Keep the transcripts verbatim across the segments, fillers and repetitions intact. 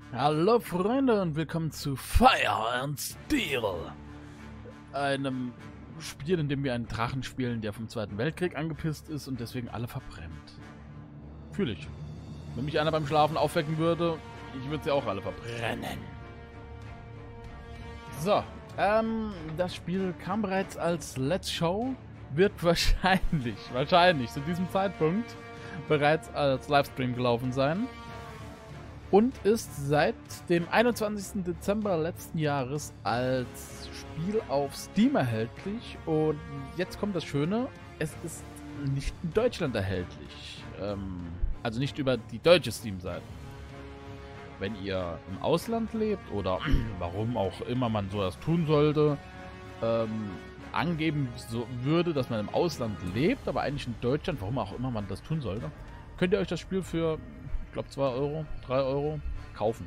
Hallo Freunde und willkommen zu Fire and Steel, einem Spiel, in dem wir einen Drachen spielen, der vom Zweiten Weltkrieg angepisst ist und deswegen alle verbrennt. Fühle ich. Wenn mich einer beim Schlafen aufwecken würde, ich würde sie auch alle verbrennen. So, ähm, das Spiel kam bereits als Let's Show, wird wahrscheinlich, wahrscheinlich zu diesem Zeitpunkt bereits als Livestream gelaufen sein. Und ist seit dem einundzwanzigsten Dezember letzten Jahres als Spiel auf Steam erhältlich. Und jetzt kommt das Schöne, es ist nicht in Deutschland erhältlich. Ähm, also nicht über die deutsche Steam-Seite. Wenn ihr im Ausland lebt oder warum auch immer man so das tun sollte, ähm, angeben so würde, dass man im Ausland lebt, aber eigentlich in Deutschland, warum auch immer man das tun sollte, könnt ihr euch das Spiel für, ich glaube, zwei Euro, drei Euro kaufen.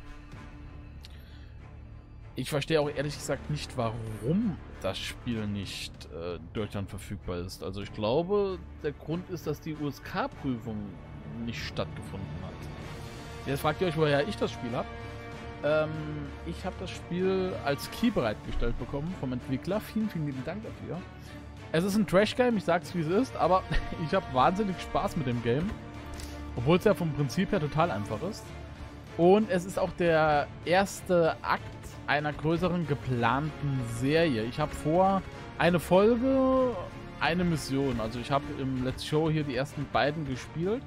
Ich verstehe auch ehrlich gesagt nicht, warum das Spiel nicht äh, in Deutschland verfügbar ist. Also ich glaube, der Grund ist, dass die U S K-Prüfung nicht stattgefunden hat. Jetzt fragt ihr euch, woher ich das Spiel habe. Ähm, ich habe das Spiel als Key bereitgestellt bekommen vom Entwickler. Vielen, vielen lieben Dank dafür. Es ist ein Trash-Game, ich sag's wie es ist, aber ich habe wahnsinnig Spaß mit dem Game. Obwohl es ja vom Prinzip her total einfach ist. Und es ist auch der erste Akt einer größeren geplanten Serie. Ich habe vor, eine Folge, eine Mission. Also ich habe im Let's Show hier die ersten beiden gespielt.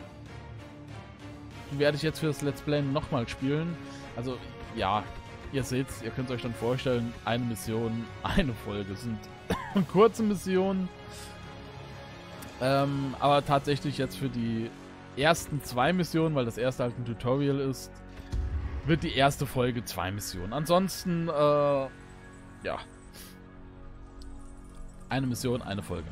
Die werde ich jetzt für das Let's Play nochmal spielen. Also ja, ihr seht's, ihr könnt es euch dann vorstellen, eine Mission, eine Folge. Es sind kurze Missionen. Ähm, aber tatsächlich jetzt für die ersten zwei Missionen, weil das erste halt ein Tutorial ist, wird die erste Folge zwei Missionen. Ansonsten, äh, ja. Eine Mission, eine Folge.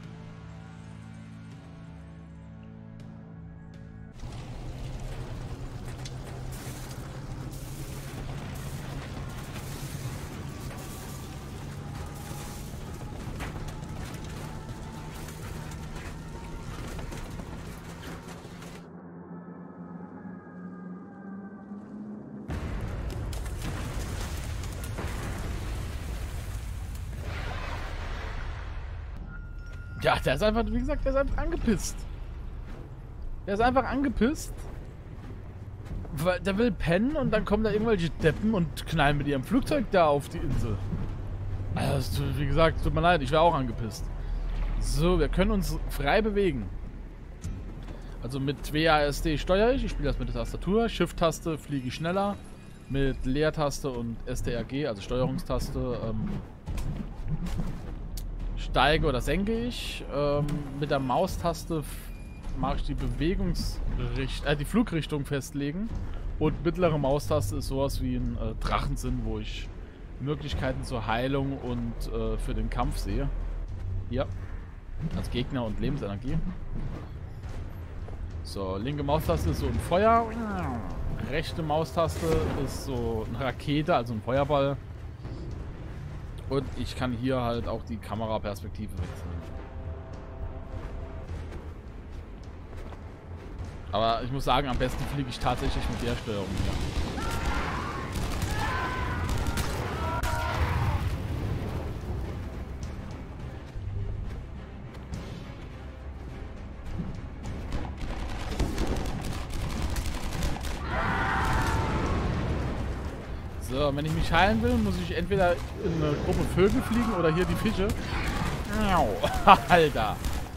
Ja, der ist einfach, wie gesagt, der ist einfach angepisst. Der ist einfach angepisst. Weil der will pennen und dann kommen da irgendwelche Deppen und knallen mit ihrem Flugzeug da auf die Insel. Also, wie gesagt, tut mir leid, ich wäre auch angepisst. So, wir können uns frei bewegen. Also mit W A S D steuere ich, ich spiele das mit der Tastatur. Shift-Taste fliege ich schneller. Mit Leertaste und S T R G, also Steuerungstaste, ähm, steige oder senke ich. Ähm, mit der Maustaste mache ich die Bewegungsrichtung, äh, die Flugrichtung festlegen. Und mittlere Maustaste ist sowas wie ein äh, Drachensinn, wo ich Möglichkeiten zur Heilung und äh, für den Kampf sehe. Hier. Als Gegner und Lebensenergie. So, linke Maustaste ist so ein Feuer. Rechte Maustaste ist so eine Rakete, also ein Feuerball. Und ich kann hier halt auch die Kameraperspektive wechseln. Aber ich muss sagen, am besten fliege ich tatsächlich mit der Steuerung hier. So, wenn ich mich heilen will, muss ich entweder in eine Gruppe Vögel fliegen oder hier die Fische. Alter.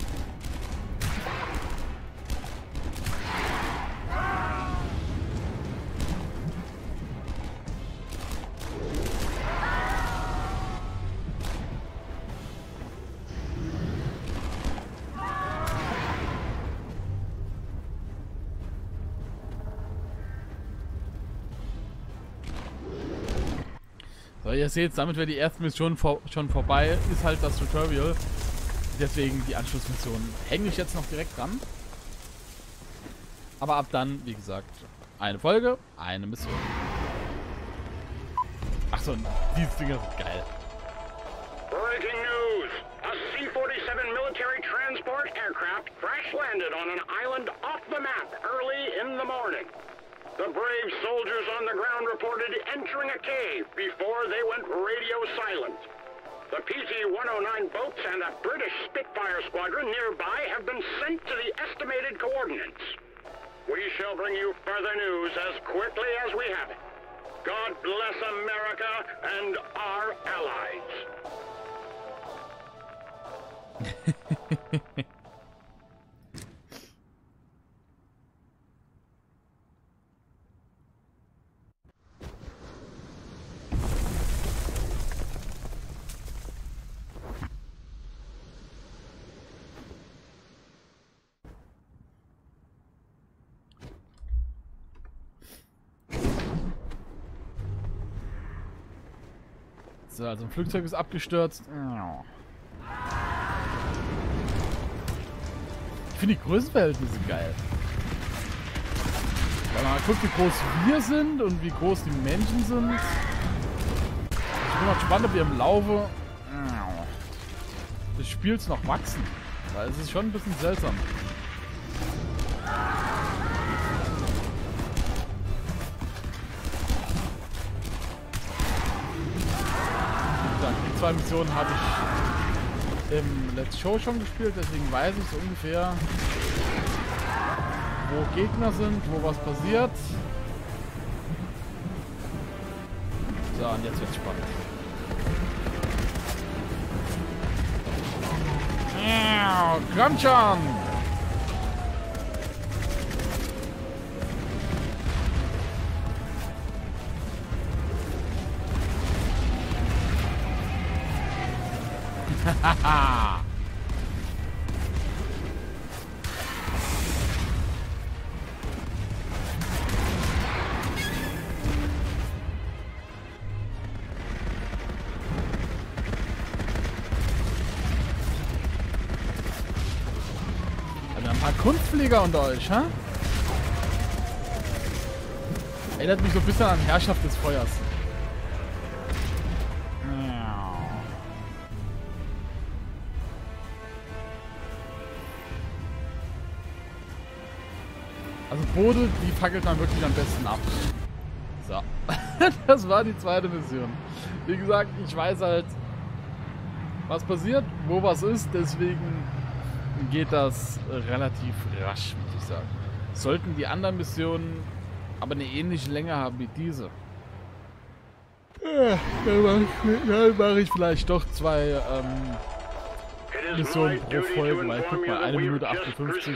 So, ihr seht, damit wäre die erste Mission vor, schon vorbei, ist halt das Tutorial. Deswegen die Anschlussmission hänge ich jetzt noch direkt dran. Aber ab dann, wie gesagt, eine Folge, eine Mission. Achso, dieses Ding ist geil. Breaking news! A C forty-seven military transport aircraft crash landed on an island off the map early in the morning. The brave soldiers on the ground reported entering a cave before they went radio silent. The P Z one oh nine boats and a British Spitfire squadron nearby have been sent to the estimated coordinates. We shall bring you further news as quickly as we have it. God bless America and our allies. So, also ein Flugzeug ist abgestürzt. Ich finde die Größenverhältnisse geil. Wenn man mal guckt, wie groß wir sind und wie groß die Menschen sind. Ich bin mal gespannt, ob wir im Laufe des Spiels noch wachsen. Weil es ist schon ein bisschen seltsam. Die zwei Missionen habe ich im Let's Show schon gespielt, deswegen weiß ich so ungefähr, wo Gegner sind, wo was passiert. So, und jetzt wird's spannend. Ja, kommt schon! Haha! Ein paar Kunstflieger unter euch, hä? Erinnert mich so ein bisschen an Herrschaft des Feuers. Also Bode, die fackelt man wirklich am besten ab. So. Das war die zweite Mission. Wie gesagt, ich weiß halt, was passiert, wo was ist, deswegen geht das relativ rasch, muss ich sagen. Sollten die anderen Missionen aber eine ähnliche Länge haben wie diese, ja, dann mache ich, dann mach ich vielleicht doch zwei ähm, Missionen pro Folge, weil guck mal, eine Minute achtundfünfzig.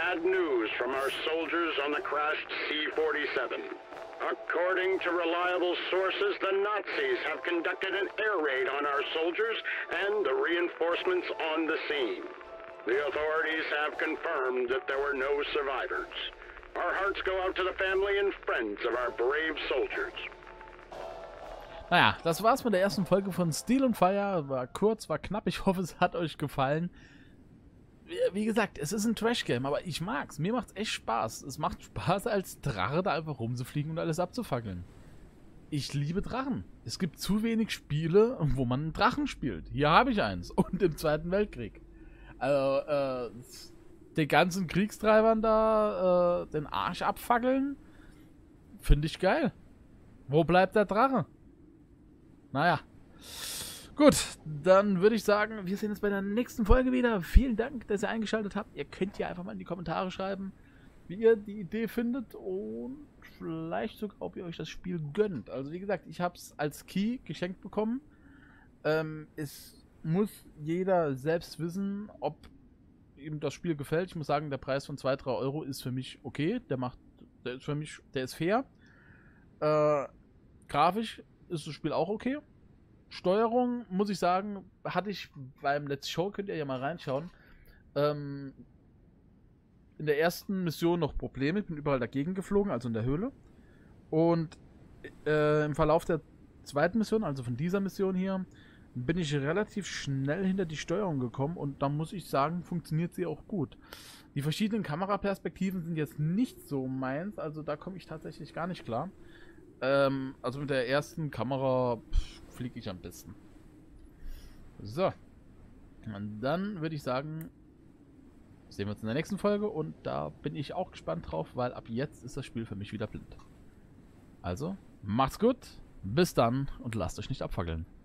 According to reliable sources, the Nazis have conducted an air raid on our soldiers and the reinforcements on the scene. The authorities have confirmed that there were no survivors. Our hearts go out to the family and friends of our brave soldiers. Naja, das war's mit der ersten Folge von Steel and Fire. War kurz, war knapp. Ich hoffe, es hat euch gefallen. Wie gesagt, es ist ein Trash-Game, aber ich mag's. Mir macht's echt Spaß. Es macht Spaß, als Drache da einfach rumzufliegen und alles abzufackeln. Ich liebe Drachen. Es gibt zu wenig Spiele, wo man einen Drachen spielt. Hier habe ich eins. Und im Zweiten Weltkrieg. Also, äh, den ganzen Kriegstreibern da äh, den Arsch abfackeln, finde ich geil. Wo bleibt der Drache? Naja. Gut, dann würde ich sagen, wir sehen uns bei der nächsten Folge wieder. Vielen Dank, dass ihr eingeschaltet habt. Ihr könnt ja einfach mal in die Kommentare schreiben, wie ihr die Idee findet und vielleicht sogar, ob ihr euch das Spiel gönnt. Also wie gesagt, ich habe es als Key geschenkt bekommen. Ähm, es muss jeder selbst wissen, ob ihm das Spiel gefällt. Ich muss sagen, der Preis von zwei, drei Euro ist für mich okay. Der macht, der ist für mich, der ist fair. Äh, grafisch ist das Spiel auch okay. Steuerung, muss ich sagen, hatte ich beim Let's Show, könnt ihr ja mal reinschauen, ähm, in der ersten Mission noch Probleme. Ich bin überall dagegen geflogen, also in der Höhle. Und äh, im Verlauf der zweiten Mission, also von dieser Mission hier, bin ich relativ schnell hinter die Steuerung gekommen und da muss ich sagen, funktioniert sie auch gut. Die verschiedenen Kameraperspektiven sind jetzt nicht so meins, also da komme ich tatsächlich gar nicht klar. Ähm, also mit der ersten Kamera fliege ich am besten. So. Und dann würde ich sagen, sehen wir uns in der nächsten Folge und da bin ich auch gespannt drauf, weil ab jetzt ist das Spiel für mich wieder blind. Also, macht's gut, bis dann und lasst euch nicht abfackeln.